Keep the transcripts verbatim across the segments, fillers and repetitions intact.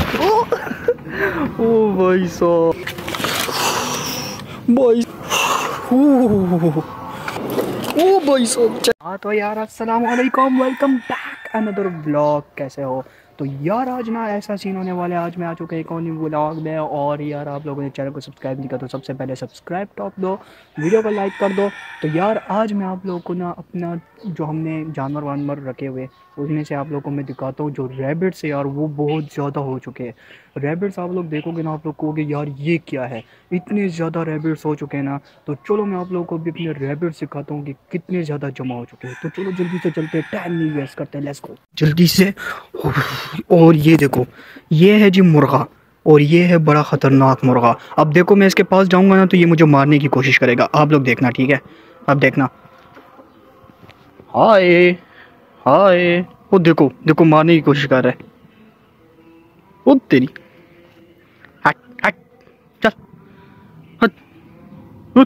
ओ, ओ भाई साहब, भाई ओ, ओ भाई साहब। हाँ तो यार अस्सलाम वालेकुम, वेलकम बैक अनदर ब्लॉग। कैसे हो? तो यार आज ना ऐसा सीन होने वाला है, आज मैं आ चुका है एक और न्यू ब्लॉग में। और यार आप लोगों ने चैनल को सब्सक्राइब नहीं किया तो सबसे पहले सब्सक्राइब टॉप दो, वीडियो को लाइक कर दो। तो यार आज मैं आप लोगों को ना अपना जो हमने जानवर वानवर रखे हुए उसमें से आप लोगों को मैं दिखाता हूँ। जो रैबिट्स है यार वो बहुत ज़्यादा हो चुके हैं। रैबिट्स आप लोग देखोगे ना, आप लोग कहोगे यार ये क्या है, इतने ज़्यादा रैबिट्स हो चुके हैं ना। तो चलो मैं आप लोगों को भी अपने रैबिट सिखाता हूँ कि कितने ज़्यादा जमा हो चुके हैं। तो चलो जल्दी से चलते हैं, टाइम नहीं वेस्ट करते हैं, लेट्स गो जल्दी से। और ये देखो, ये है जी मुर्गा, और ये है बड़ा ख़तरनाक मुर्गा। अब देखो मैं इसके पास जाऊंगा ना तो ये मुझे मारने की कोशिश करेगा, आप लोग देखना, ठीक है? अब देखना, हाय हाय, वो देखो देखो मारने की कोशिश कर रहा है। वो तेरी, हट हट, चल, हट हट।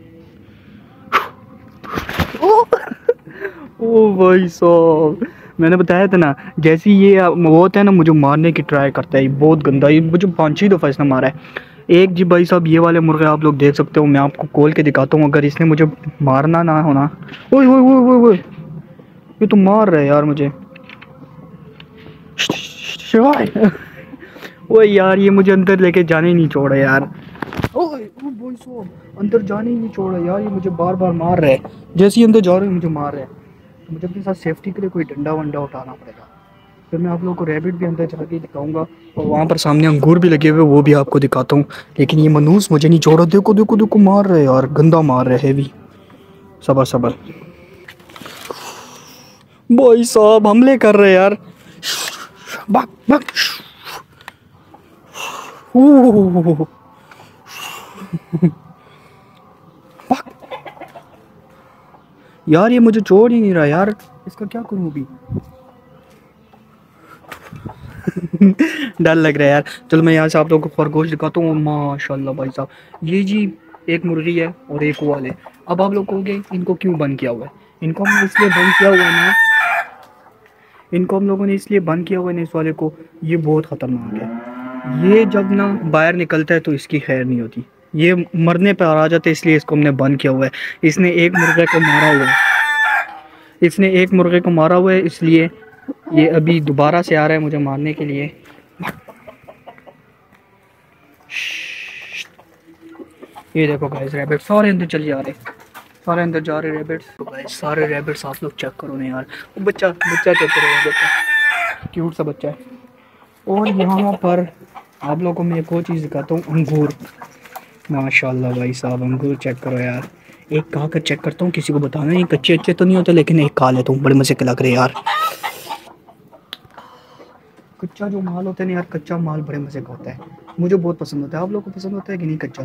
ओ, ओ भाई साहब, मैंने बताया था ना, जैसे ही ये वो होता है ना मुझे मारने की ट्राई करता है। ये बहुत गंदा, ये मुझे पाँच छह दफ़ा इसने मारा है। एक जी भाई साहब, ये वाले मुर्गे आप लोग देख सकते हो, मैं आपको खोल के दिखाता हूँ अगर इसने मुझे मारना ना होना। ओए ओए ओए ओए ओए, ये तो मार रहा है यार मुझे। शिवाय, ओए यार ये मुझे अंदर लेके जाने ही नहीं छोड़ा यार। ओए ओ भाई साहब, अंदर जाने ही नहीं छोड़ा यार, ये मुझे बार बार मार रहा है। जैसे ही अंदर जा रहे हैं मुझे मार रहा है। तो मुझे अपने साथ सेफ्टी के लिए कोई डंडा वंडा उठाना पड़ेगा। फिर मैं आप लोगों को रैबिट भी अंदर जाके दिखाऊंगा, और वहाँ पर सामने अंगूर भी लगे हुए वो भी आपको दिखाता हूँ। लेकिन ये मनूस मुझे नहीं छोड़ा, देखो देखो देखो मार रहे यार, गंदा मार रहे, हैवी। सबर सबर, भाई साहब हमले कर रहे यार। भाग भाग, भाग। यार ये मुझे छोड़ ही नहीं रहा यार, इसका क्या करूँ अभी? डर लग रहा है यार। चलो मैं यहाँ से आप लोगों को खरगोश दिखाता हूँ। माशाल्लाह भाई साहब, ये जी एक मुर्गी है और एक वाल है। अब आप लोग कहोगे इनको क्यों बंद किया हुआ है? इनको हमने इसलिए बंद किया हुआ है ना, इनको हम लोगों ने इसलिए बंद किया हुआ है ना इस वाले को, ये बहुत ख़तरनाक है। ये जब ना बाहर निकलता है तो इसकी खैर नहीं होती, ये मरने पर आ जाता है, इसलिए इसको हमने बंद किया हुआ है। इसने एक मुर्गे को मारा हुआ है, इसने एक मुर्गे को मारा हुआ है, इसलिए ये अभी दोबारा से आ रहा है मुझे मारने के लिए। ये देखो गाइस, रैबिट सारे अंदर चले जा रहे, सारे अंदर जा रहे रैबिट्स। तो गाइस सारे रैबिट्स आप लोग चेक करो ना यार, वो बच्चा बच्चा चेक करो, बच्चा क्यूट सा बच्चा है। और यहाँ पर आप लोगों को मैं एक और चीज़ दिखाता हूँ, अंगूर। माशाल्लाह भाई साहब, अंगूर चेक करो यार। एक खा कर चेक करता हूँ, किसी को बताना नहीं, कच्चे अच्छे तो नहीं होते, लेकिन एक खा लेता हूँ, बड़े मज़े के लग रहे यार। कच्चा जो माल होता है ना यार, कच्चा माल बड़े मज़े का होता है, मुझे बहुत पसंद होता है। आप लोग को पसंद होता है कि नहीं कच्चा?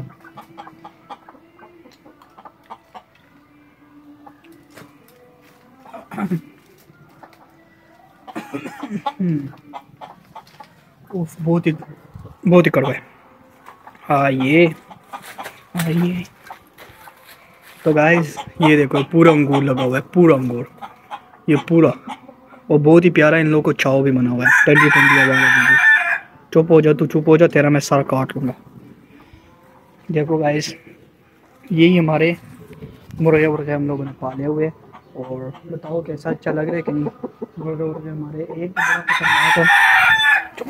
उफ, बहुत ही बहुत ही कड़वा है। हाँ ये, हाँ ये। तो गाइस ये देखो पूरा अंगूर लगा हुआ है, पूरा अंगूर, ये पूरा। और बहुत ही प्यारा, इन लोगों को छाव भी बना हुआ है। ठंडी ठंडी हवा लगेगी। चुप हो जा तू, चुप हो जा, तेरा मैं सर काट लूँगा। देखो गाइस, यही हमारे मुर्गे मुर्गे हम लोगों ने पाले हुए। और बताओ कैसा, अच्छा लग रहा है कि नहीं? मुर्गे मुर्गे हमारे एक बड़ा खतरनाक है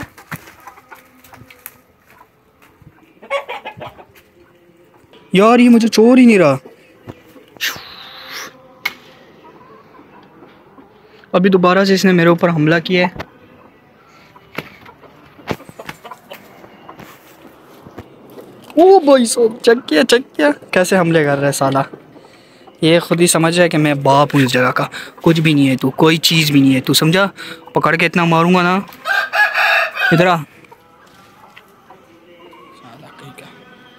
यार, ये मुझे छोड़ ही नहीं रहा। अभी दोबारा से इसने मेरे ऊपर हमला किया है। ओ भाई साहब, चेक किया चेक किया कैसे हमले कर रहा है साला। ये खुद ही समझ रहा है कि मैं बाप हूँ इस जगह का, कुछ भी नहीं है तू, कोई चीज़ भी नहीं है तू, समझा? पकड़ के इतना मारूंगा ना, इधर आ साला कहीं का।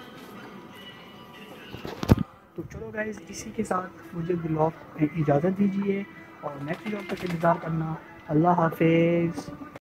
तो चलो गाइस, इसी के साथ मुझे ब्लॉग में इजाज़त दीजिए, और नेक्स्ट ब्लॉग तक इंतज़ार करना। अल्लाह हाफिज़।